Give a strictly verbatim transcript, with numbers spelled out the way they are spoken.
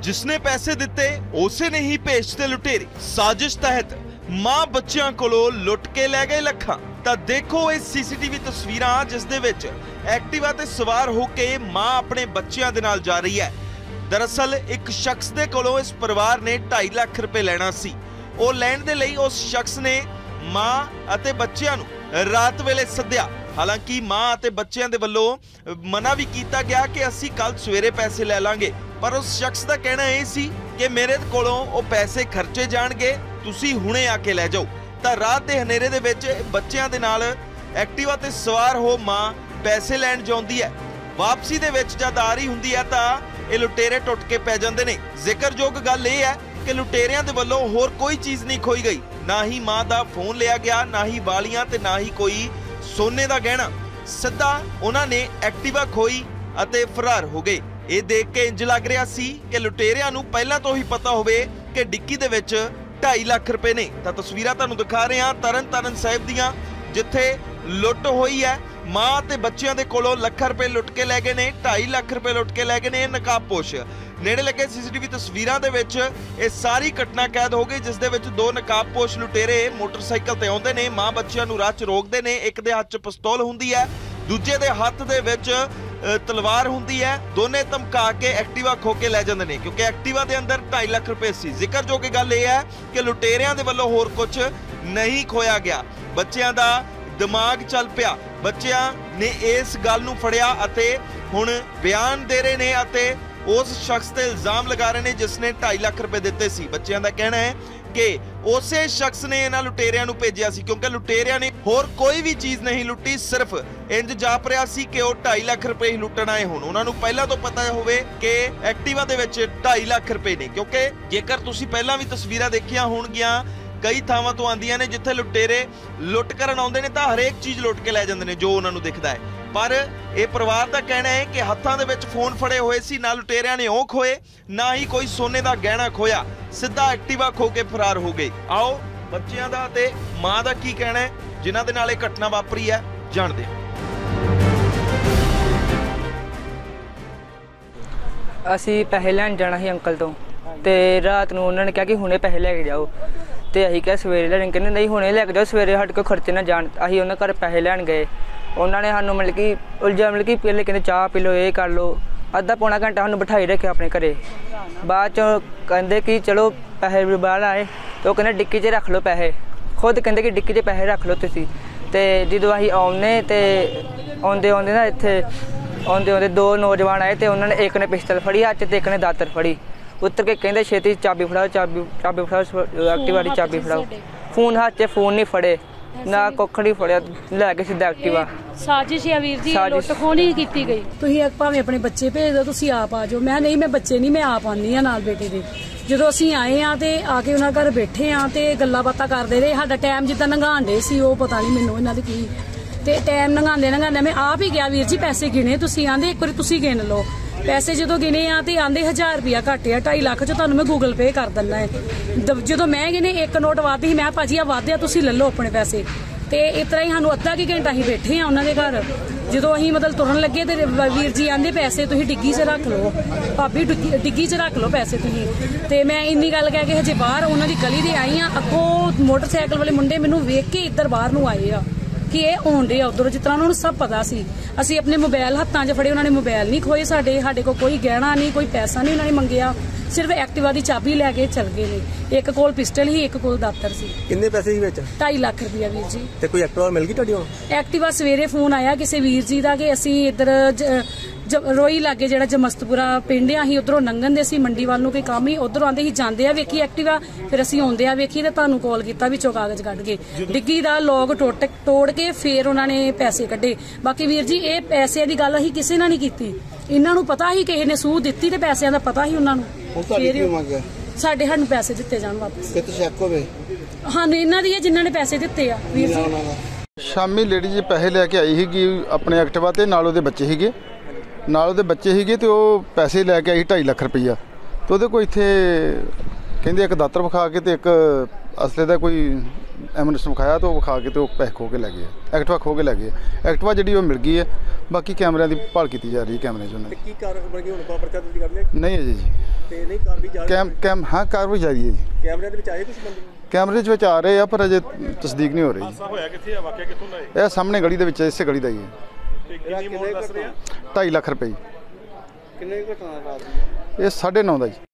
जिसने पैसे दिते उसे ने ही भेजते लुटेरे। साजिश तहत मां बच्चियां कोलों लुट के लै गए लखां। तां देखो ये सीसीटीवी तस्वीरां जिस दे विच एक्टिवा ते सवार होके मां अपने बच्चियां दे नाल जा रही है। दरअसल एक शख्स दे कोलों इस परिवार ने ढाई लाख रुपए लेना सी। ਉਹ ਲੈਣ ਦੇ ਲਈ ਉਸ ਸ਼ਖਸ ਨੇ ਮਾਂ ਅਤੇ ਬੱਚਿਆਂ ਨੂੰ ਰਾਤ ਵੇਲੇ ਸੱਦਿਆ। ਹਾਲਾਂਕਿ ਮਾਂ ਅਤੇ ਬੱਚਿਆਂ ਦੇ ਵੱਲੋਂ ਮਨਾ ਵੀ ਕੀਤਾ ਗਿਆ ਕਿ ਅਸੀਂ ਕੱਲ ਸਵੇਰੇ ਪੈਸੇ ਲੈ ਲਾਂਗੇ, ਪਰ ਉਸ ਸ਼ਖਸ ਦਾ ਕਹਿਣਾ ਇਹ ਸੀ ਕਿ ਮੇਰੇ ਕੋਲੋਂ ਉਹ ਪੈਸੇ ਖਰਚੇ ਜਾਣਗੇ, ਤੁਸੀਂ ਹੁਣੇ ਆ ਕੇ ਲੈ ਜਾਓ। ਤਾਂ ਰਾਤ ਦੇ ਹਨੇਰੇ ਦੇ ਵਿੱਚ ਬੱਚਿਆਂ ਦੇ ਨਾਲ ਐਕਟਿਵਾ ਤੇ ਸਵਾਰ ਹੋ ਮਾਂ ਪੈਸੇ ਲੈਣ ਜਾਂਦੀ ਹੈ। ਵਾਪਸੀ ਦੇ ਵਿੱਚ ਜਦ ਆ ਰਹੀ ਹੁੰਦੀ ਹੈ ਤਾਂ ਇਹ ਲੁਟੇਰੇ ਟੁੱਟ ਕੇ ਪੈ ਜਾਂਦੇ ਨੇ। ਜ਼ਿਕਰਯੋਗ ਗੱਲ ਇਹ ਹੈ कि लुटेरियां दे वल्लों होर कोई चीज़ नहीं खोई गई, ना ही मां दा फोन लिया गया, ना ही वालियां ते ना ही कोई सोने दा गहना। सिद्धा उन्हां ने एक्टिवा खोई अते फरार हो गए। ये देख के इंज लग रहा सी कि लुटेरियां नूं पहलां तो ही पता होवे कि डिक्की दे विच ढाई लाख रुपए ने। तां तस्वीरां तुहानूं दिखा रहे हां तरन ताਰਨ साहिब दीयां, जिथे लुੱਟ होई है। मां ते बच्चियां दे कोलों ਲੱਖਾਂ रुपए लुट के लै गए ने, ढाई लाख रुपए लुट के लै गए ने। नकाबपोश नेड़े लगे सीसीटीवी तस्वीरां दे विच ये सारी घटना कैद हो गई, जिस दे विच दो नकाबपोश लुटेरे मोटरसाइकिल ते आउंदे ने, मां बच्चियां नूं राह च रोकदे ने। एक दे हत्थ च पिस्तौल हुंदी है, दूजे दे हत्थ दे विच तलवार हुंदी है। दोने धमका के एक्टिवा खो के लै जांदे ने, क्योंकि एक्टिवा दे अंदर ढाई लाख रुपए सी। जिक्रयोग गल यह है कि लुटेरियां दे वल्लों होर कुछ नहीं खोया गया। बच्चियां दा दिमाग चल पिया, बच्चियां ने इस गल नूं फड़िया अते हुण बयान दे रहे ने अते उस शख्स ते इल्जाम लगा रहे ने जिसने ढाई लाख रुपए दिते सी। बच्चियां दा कहना है कि उसे शख्स ने इन्हां लुटेरियां नूं भेजिया सी, क्योंकि लुटेरियां ने होर कोई भी चीज़ नहीं लुटी, सिर्फ इंज जाप रहा सी कि वो ढाई लाख रुपए ही लुटण आए होण। उन्हां नूं पहिलां तो पता होवे कि एक्टिवा दे विच ढाई लाख रुपए ने, क्योंकि जेकर तुसीं पहिलां भी तस्वीरां देखियां होणगीਆਂ कई थावां तो आंदियां ने जिथे लुटेरे लुट करन आउंदे ने तां हरेक चीज़ लुट के लै जांदे ने जो उन्हां नूं दिखदा है। पर यह परिवार का कहना है कि हत्थां दे विच फोन फड़े हुए सी, ना लुटेरियां ने ओह खोए, ना ही कोई सोने का गहना खोया, सीधा एक्टिवा खो के फरार हो गए। आओ बच्चियां दा ते मां दा की कहना है जिन्हां दे नाल इह घटना वापरी है, जाणदे हां। असीं पैसे लैण जाना ਸੀ अंकल तो, ते रात ਨੂੰ ਉਹਨਾਂ ਨੇ ਕਿਹਾ ਕਿ ਹੁਣੇ ਪੈਸੇ ਲੈ ਕੇ ਜਾਓ, ਤੇ ਅਸੀਂ ਕਿਹਾ ਸਵੇਰੇ ਲੈਣ, ਕਹਿੰਦੇ ਨਹੀਂ ਹੁਣੇ ਲੈ ਕੇ ਜਾਓ, ਸਵੇਰੇ ਸਾਡੇ ਕੋਲ ਖਰਚੇ ਨਾ ਜਾਣ। ਅਸੀਂ ਉਹਨਾਂ ਘਰ ਪੈਸੇ ਲੈਣ ਗਏ, ਉਹਨਾਂ ਨੇ ਸਾਨੂੰ ਮਤਲਬ ਕਿ ਉਲਝਾ ਮਤਲਬ ਕਿ ਪਹਿਲੇ ਕਹਿੰਦੇ ਚਾਹ ਪੀ ਲਓ, ਇਹ ਕਰ ਲਓ। ਅੱਧਾ ਪੌਣਾ ਘੰਟਾ ਸਾਨੂੰ ਬਿਠਾਈ ਰੱਖਿਆ ਆਪਣੇ ਘਰੇ। ਬਾਅਦ 'ਚੋਂ ਕਹਿੰਦੇ ਕਿ ਚਲੋ ਪੈਸੇ ਬਾਹਰ ਆਏ, ਤੇ ਉਹ ਕਹਿੰਦੇ ਡਿੱਕੀ 'ਚ ਰੱਖ ਲਓ ਪੈਸੇ। ਖੁਦ ਕਹਿੰਦੇ ਕਿ ਡਿੱਕੀ 'ਚ ਪੈਸੇ ਰੱਖ ਲਓ ਤੁਸੀਂ। ਤੇ ਜਦੋਂ ਅਸੀਂ ਆਉਂਦੇ ਤੇ ਆਉਂਦੇ ਆਉਂਦੇ ਨਾ ਇੱਥੇ ਆਉਂਦੇ ਆਉਂਦੇ ਦੋ ਨੌਜਵਾਨ ਆਏ, ਤੇ ਉਹਨਾਂ ਨੇ ਇੱਕ ਨੇ ਪਿਸਤਲ ਫੜੀ ਹੱਥ 'ਚ ਤੇ ਇੱਕ ਨੇ ਦਾਤਰ ਫੜੀ। ਉੱਤਰ ਕੇ ਕਹਿੰਦੇ ਛੇਤੀ ਚਾਬੀ ਫੜਾਓ, ਚਾਬੀ ਚਾਬੀ ਫੜਾਓ, ਐਕਟਿਵਾ ਦੀ ਚਾਬੀ ਫੜਾਓ। ਫੋਨ ਹੱਥ 'ਚ ਫੋਨ ਨਹੀਂ ਫੜੇ, ਨਾ ਕੁੱਖ ਨਹੀਂ ਫੜਿਆ, ਲੈ ਕੇ ਸਿੱਧਾ ਐਕਟਿਵਾ। ਸਾਜ਼ਿਸ਼ ਹੈ ਵੀਰ ਜੀ, ਲੁੱਟ ਖੋਹ ਨਹੀਂ ਕੀਤੀ ਗਈ। ਤੁਸੀਂ ਭਾਵੇਂ ਆਪਣੇ ਬੱਚੇ ਭੇਜ ਦਿਓ, ਤੁਸੀਂ ਆਪ ਆ ਜਾਓ। ਮੈਂ ਨਹੀਂ, ਮੈਂ ਬੱਚੇ ਨਹੀਂ, ਮੈਂ ਆਪ ਆਉਂਦੀ ਹਾਂ ਨਾਲ ਬੇਟੇ ਦੇ। ਜਦੋਂ ਅਸੀਂ ਆਏ ਆ ਤੇ ਆ ਕੇ ਉਹਨਾਂ ਘਰ ਬੈਠੇ ਆ ਤੇ ਗੱਲਾਂ ਬਾਤਾਂ ਕਰਦੇ ਰਹੇ। ਸਾਡਾ ਟਾਈਮ ਜਿੱਦਾਂ ਲੰਘਾਉਣ ਡੇ ਸੀ, ਉਹ ਪਤਾ ਨਹੀਂ ਮੈਨੂੰ ਇਹਨਾਂ ਦੀ ਕੀ, ਤੇ ਟਾਈਮ ਲੰਘਾਉਂਦੇ ਲੰਘਾਉਂਦੇ ਮੈਂ ਆਪ ਹੀ ਗਿਆ, ਵੀਰ ਜੀ ਪੈਸੇ ਗਿਣੇ ਤੁਸੀਂ? ਆਂਦੇ ਇੱਕ ਵਾਰੀ ਤੁਸੀਂ ਗਿਣ ਲਓ। ਪੈਸੇ ਜਦੋਂ ਗਿਣੇ ਆ ਤੇ ਆਂਦੇ ਹਜ਼ਾਰ ਰੁਪਇਆ ਘੱਟ ਆ, ਢਾਈ ਲੱਖ 'ਚ ਤੁਹਾਨੂੰ ਮੈਂ ਗੂਗਲ ਪੇ ਕਰ ਦਿੰਦਾ ਹੈ। ਜਦੋਂ ਮੈਂ ਗਿਣੇ ਇੱਕ ਨੋਟ ਵੱਧ ਸੀ, ਮੈਂ ਭਾਜੀ ਆ ਵੱਧ ਆ, ਤੁਸੀਂ ਲੈ ਲਓ ਆਪਣੇ ਪੈਸੇ। ਤੇ ਇਸ ਤਰ੍ਹਾਂ ਹੀ ਸਾਨੂੰ ਅੱਧਾ ਕੀ ਘੰਟਾ ਅਸੀਂ ਬੈਠੇ ਆ ਉਹਨਾਂ ਦੇ ਘਰ। ਜਦੋਂ ਅਸੀਂ ਮਤਲਬ ਤੁਰਨ ਲੱਗੇ ਤੇ ਵੀਰ ਜੀ ਆਂਦੇ ਪੈਸੇ ਤੁਸੀਂ ਡਿੱਗੀ 'ਚ ਰੱਖ ਲਓ, ਭਾਬੀ ਡਿੱਗੀ 'ਚ ਰੱਖ ਲਓ ਪੈਸੇ ਤੁਸੀਂ। ਤੇ ਮੈਂ ਇੰਨੀ ਗੱਲ ਕਹਿ ਕੇ ਹਜੇ ਬਾਹਰ ਉਹਨਾਂ ਦੀ ਗਲੀ ਦੇ ਆਈ ਆ, ਅੱਗੋਂ ਮੋਟਰਸਾਈਕਲ ਵਾਲੇ ਮੁੰਡੇ ਮੈਨੂੰ ਵੇਖ ਕੇ ਇੱਧਰ ਬਾਹਰ ਨੂੰ ਆਏ ਆ ਕਿ ਇਹ ਆਉਂਦੇ ਆ ਉੱਧਰੋਂ, ਜਿਸ ਤਰ੍ਹਾਂ ਉਹਨਾਂ ਨੂੰ ਸਭ ਪਤਾ ਸੀ। ਅਸੀਂ ਆਪਣੇ ਮੋਬਾਈਲ ਹੱਥਾਂ 'ਚ ਫੜੇ, ਉਹਨਾਂ ਨੇ ਮੋਬਾਈਲ ਨਹੀਂ ਖੋਏ ਸਾਡੇ, ਸਾਡੇ ਕੋਲ ਕੋਈ ਗਹਿਣਾ ਨਹੀਂ, ਕੋਈ ਪੈਸਾ ਨਹੀਂ ਉਹਨਾਂ ਨੇ ਮੰਗਿਆ, ਸਿਰਫ ਐਕਟਿਵਾ ਦੀ ਚਾਬੀ ਲੈ ਕੇ ਚਲ ਗਏ ਨੇ। ਇੱਕ ਕੋਲ ਪਿਸਟਲ ਸੀ, ਇੱਕ ਕੋਲ ਦਾਤਰ ਸੀ। ਕਿੰਨੇ ਪੈਸੇ ਸੀ ਵਿੱਚ? ਢਾਈ ਲੱਖ ਰੁਪਇਆ ਵੀਰ ਜੀ। ਤੇ ਕੋਈ ਐਕਟਿਵਾ ਮਿਲ ਗਈ ਤੁਹਾਡੀ ਹੁਣ? ਐਕਟਿਵਾ ਸਵੇਰੇ ਫੋਨ ਆਇਆ ਕਿਸੇ ਵੀਰ ਜੀ ਦਾ ਕਿ ਅਸੀਂ ਇੱਧਰ ਰੋਈ ਲਾਗੇ ਜਿਹੜਾ ਜਮਸਤਪੁਰਾ ਪਿੰਡ ਆ, ਅਸੀਂ ਉਧਰੋਂ ਲੰਘਣ ਦੇ ਸੀ ਮੰਡੀ ਵੱਲ ਨੂੰ ਕੋਈ ਕੰਮ ਹੀ, ਉਧਰੋਂ ਆਂਦੇ ਸੀ ਜਾਂਦੇ ਆ ਵੇਖੀ ਐਕਟਿਵਾ, ਫਿਰ ਅਸੀਂ ਆਉਂਦੇ ਆ ਵੇਖੀ ਤੇ ਤੁਹਾਨੂੰ ਕਾਲ ਕੀਤਾ, ਵਿੱਚੋਂ ਕਾਗਜ਼ ਕੱਢ ਕੇ ਡਿੱਗੀ ਦਾ ਲੋਕ ਟੁੱਟ ਤੋੜ ਕੇ ਫਿਰ ਉਹਨਾਂ ਨੇ ਪੈਸੇ ਕੱਢੇ। ਬਾਕੀ ਵੀਰ ਜੀ ਇਹ ਪੈਸਿਆਂ ਦੀ ਗੱਲ ਅਸੀਂ ਕਿਸੇ ਨਾਲ ਨਹੀਂ ਕੀਤੀ, ਇਹਨਾਂ ਨੂੰ ਪਤਾ ਸੀ ਕਿਸੇ ਨੇ ਸੂਹ ਦਿੱਤੀ ਤੇ ਪੈਸਿਆਂ ਦਾ ਪਤਾ ਸੀ ਉਹਨਾਂ ਨੂੰ। ਸਾਡੇ ਸਾਨੂੰ ਪੈਸੇ ਦਿੱਤੇ ਜਾਣ ਵਾਪਸ। ਸਾਨੂੰ ਇਹਨਾਂ ਦੀ ਜਿਨ੍ਹਾਂ ਨੇ ਪੈਸੇ ਦਿੱਤੇ ਆ ਵੀਰ ਜੀ। ਸ਼ਾਮੀ ਲੇਡੀ ਜੀ ਪੈਸੇ ਲੈ ਕੇ ਆਈ ਸੀਗੀ ਆਪਣੇ ਐਕਟਿਵਾ ਤੇ, ਨਾਲ ਉਹਦੇ ਬੱਚੇ ਸੀਗੇ ਨਾਲ ਉਹਦੇ ਬੱਚੇ ਸੀਗੇ ਤੇ ਉਹ ਪੈਸੇ ਲੈ ਕੇ ਆਈ ਢਾਈ ਲੱਖ ਰੁਪਈਆ। ਤੇ ਉਹਦੇ ਕੋਲ ਇੱਥੇ ਕਹਿੰਦੇ ਇੱਕ ਦਾਤਰ ਵਿਖਾ ਕੇ ਤੇ ਇੱਕ ਅਸਲੇ ਦਾ ਕੋਈ ਐਮਰਜੈਂਸੀ ਵਿਖਾਇਆ, ਤੇ ਉਹ ਵਿਖਾ ਕੇ ਤੇ ਉਹ ਪੈਸੇ ਖੋ ਕੇ ਲੈ ਗਏ, ਐਕਟਿਵਾ ਖੋ ਕੇ ਲੈ ਗਏ। ਐਕਟਿਵਾ ਜਿਹੜੀ ਉਹ ਮਿਲ ਗਈ ਹੈ, ਬਾਕੀ ਕੈਮਰਿਆਂ ਦੀ ਭਾਲ ਕੀਤੀ ਜਾ ਰਹੀ ਹੈ, ਕੈਮਰੇ 'ਚ ਉਹਨਾਂ ਦੀ। ਕੀ ਕਾਰਵਾਈ ਬਣ ਗਈ ਹੁਣ? ਪਰਚਾ ਦਰਜ ਕਰ ਲਿਆ? ਨਹੀਂ ਅਜੇ ਜੀ। ਤੇ ਨਹੀਂ ਕਾਰ ਵੀ ਜਾ ਕੈਮ ਕੈਮ ਹਾਂ ਕਾਰਵਾਈ ਜਾਰੀ ਹੈ ਜੀ। ਕੈਮਰੇ ਦੇ ਵਿੱਚ ਆਏ ਕੁਝ ਬੰਦੇ? ਕੈਮਰੇ ਦੇ ਵਿੱਚ ਆ ਰਹੇ ਆ ਪਰ ਅਜੇ ਤਸਦੀਕ ਨਹੀਂ ਹੋ ਰਹੀ। ਹਾਦਸਾ ਹੋਇਆ ਕਿੱਥੇ ਆ, ਵਾਕਿਆ ਕਿੱਥੋਂ ਦਾ ਹੈ? ਇਹ ਸਾਹਮਣੇ ਗਲੀ ਦੇ ਵਿੱਚ, ਇਸੇ ਗਲੀ ਦਾ ਹੀ ਹੈ। ਤੇ ਕਿੰਨੀ ਮੌਤ ਦੱਸ ਰਹੇ ਆ? ਢਾਈ ਲੱਖ ਰੁਪਏ ਜੀ। ਕਿੰਨੇ ਘਟਨਾ ਰਾਤ ਦੀ? ਇਹ ਸਾਢੇ ਨੌ ਦਾ ਜੀ।